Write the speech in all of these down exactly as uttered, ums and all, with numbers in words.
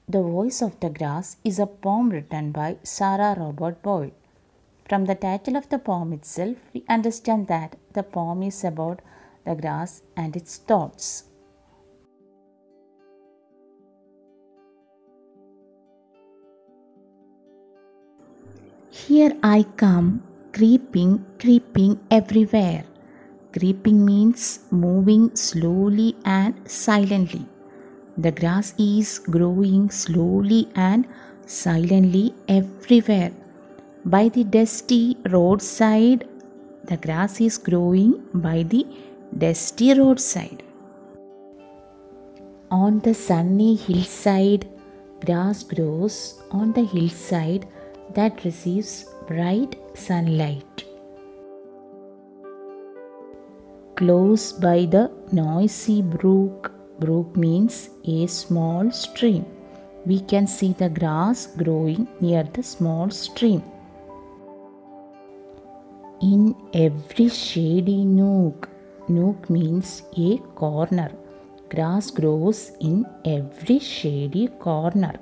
The Voice of the Grass is a poem written by Sarah Robert Boyd. From the title of the poem itself, we understand that the poem is about the grass and its thoughts. Here I come, creeping, creeping everywhere. Creeping means moving slowly and silently. The grass is growing slowly and silently everywhere. By the dusty roadside, the grass is growing by the dusty roadside. On the sunny hillside, grass grows on the hillside that receives bright sunlight. Close by the noisy brook, brook means a small stream. We can see the grass growing near the small stream. In every shady nook, nook means a corner. Grass grows in every shady corner.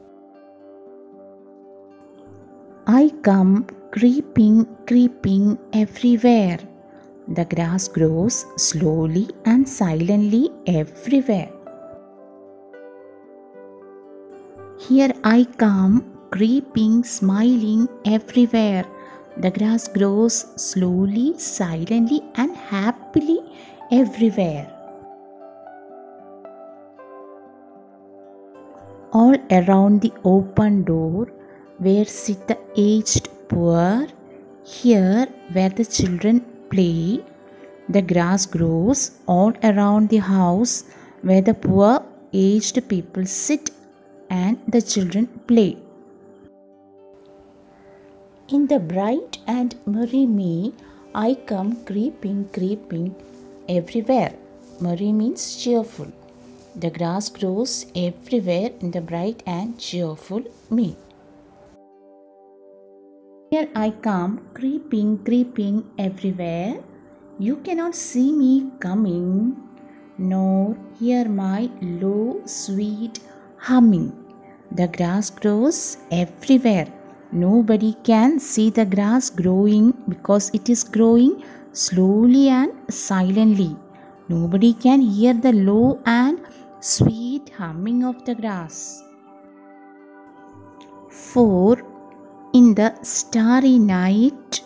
I come creeping, creeping everywhere. The grass grows slowly and silently everywhere. Here I come, creeping, smiling everywhere. The grass grows slowly, silently, and happily everywhere. All around the open door, where sit the aged poor, here where the children play, the grass grows all around the house where the poor aged people sit and the children play. In the bright and merry May, I come creeping, creeping everywhere. Merry means cheerful. The grass grows everywhere in the bright and cheerful May. Here I come, creeping, creeping everywhere. You cannot see me coming, nor hear my low, sweet humming. The grass grows everywhere. Nobody can see the grass growing because it is growing slowly and silently. Nobody can hear the low and sweet humming of the grass. For in the starry night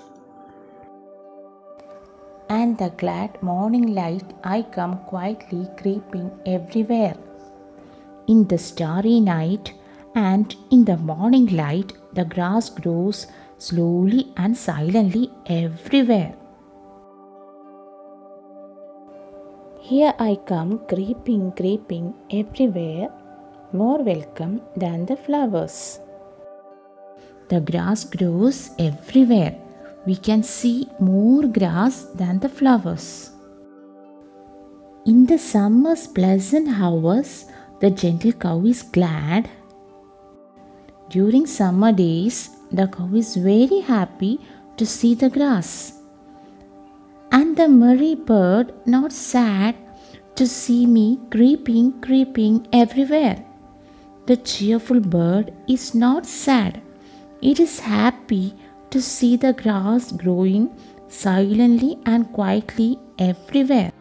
and the glad morning light, I come quietly creeping everywhere. In the starry night and in the morning light, the grass grows slowly and silently everywhere. Here I come creeping, creeping everywhere, more welcome than the flowers. The grass grows everywhere. We can see more grass than the flowers. In the summer's pleasant hours, the gentle cow is glad. During summer days, the cow is very happy to see the grass. And the merry bird not sad to see me creeping, creeping everywhere. The cheerful bird is not sad. It is happy to see the grass growing silently and quietly everywhere.